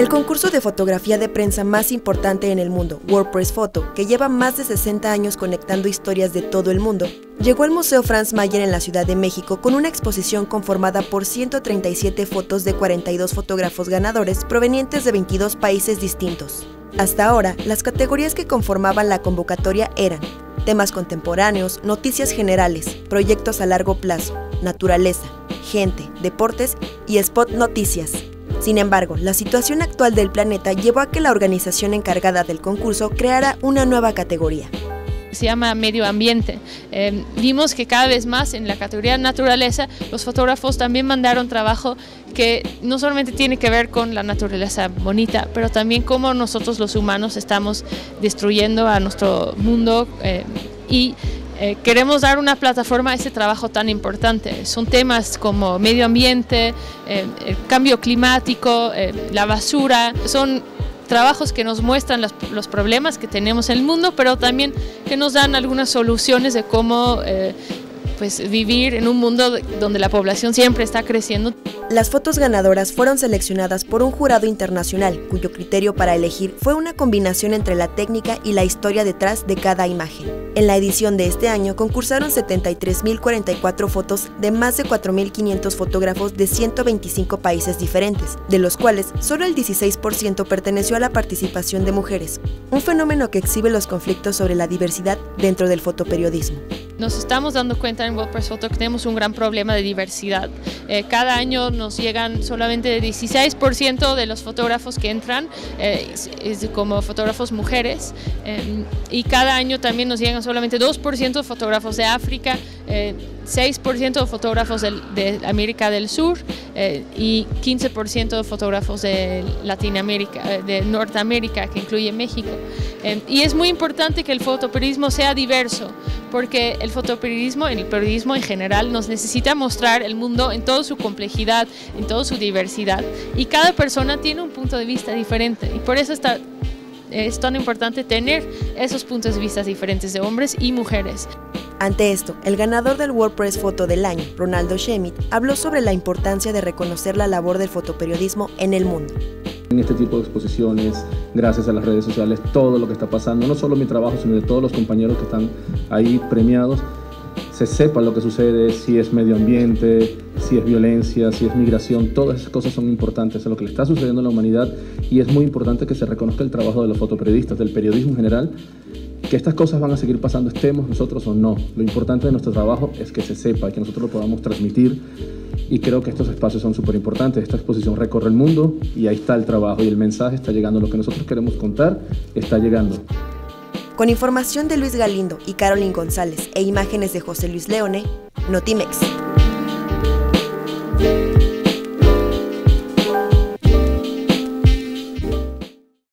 El concurso de fotografía de prensa más importante en el mundo, World Press Photo, que lleva más de 60 años conectando historias de todo el mundo, llegó al Museo Franz Mayer en la Ciudad de México con una exposición conformada por 137 fotos de 42 fotógrafos ganadores provenientes de 22 países distintos. Hasta ahora, las categorías que conformaban la convocatoria eran temas contemporáneos, noticias generales, proyectos a largo plazo, naturaleza, gente, deportes y spot noticias. Sin embargo, la situación actual del planeta llevó a que la organización encargada del concurso creara una nueva categoría. Se llama medio ambiente. Vimos que cada vez más en la categoría naturaleza los fotógrafos también mandaron trabajo que no solamente tiene que ver con la naturaleza bonita, pero también cómo nosotros los humanos estamos destruyendo a nuestro mundo queremos dar una plataforma a ese trabajo tan importante. Son temas como medio ambiente, el cambio climático, la basura. Son trabajos que nos muestran los problemas que tenemos en el mundo, pero también que nos dan algunas soluciones de cómo vivir en un mundo donde la población siempre está creciendo. Las fotos ganadoras fueron seleccionadas por un jurado internacional, cuyo criterio para elegir fue una combinación entre la técnica y la historia detrás de cada imagen. En la edición de este año concursaron 73.044 fotos de más de 4.500 fotógrafos de 125 países diferentes, de los cuales solo el 16% perteneció a la participación de mujeres, un fenómeno que exhibe los conflictos sobre la diversidad dentro del fotoperiodismo. Nos estamos dando cuenta en World Press Photo que tenemos un gran problema de diversidad. Cada año nos llegan solamente 16% de los fotógrafos que entran como fotógrafos mujeres, y cada año también nos llegan solamente 2% de fotógrafos de África, 6% de fotógrafos de América del Sur y 15% de fotógrafos de Latinoamérica, de Norteamérica, que incluye México. Y es muy importante que el fotoperiodismo sea diverso, porque el fotoperiodismo, el periodismo en general, nos necesita mostrar el mundo en toda su complejidad, en toda su diversidad, y cada persona tiene un punto de vista diferente, y por eso es tan importante tener esos puntos de vista diferentes de hombres y mujeres. Ante esto, el ganador del World Press Photo del año, Ronaldo Schmidt, habló sobre la importancia de reconocer la labor del fotoperiodismo en el mundo. En este tipo de exposiciones, gracias a las redes sociales, todo lo que está pasando, no solo mi trabajo, sino de todos los compañeros que están ahí premiados, se sepa lo que sucede, si es medio ambiente, si es violencia, si es migración, todas esas cosas son importantes a lo que le está sucediendo a la humanidad, y es muy importante que se reconozca el trabajo de los fotoperiodistas, del periodismo en general, que estas cosas van a seguir pasando, estemos nosotros o no. Lo importante de nuestro trabajo es que se sepa, que nosotros lo podamos transmitir, y creo que estos espacios son súper importantes. Esta exposición recorre el mundo y ahí está el trabajo y el mensaje está llegando, lo que nosotros queremos contar está llegando. Con información de Luis Galindo y Carolyn González e imágenes de José Luis Leone, Notimex.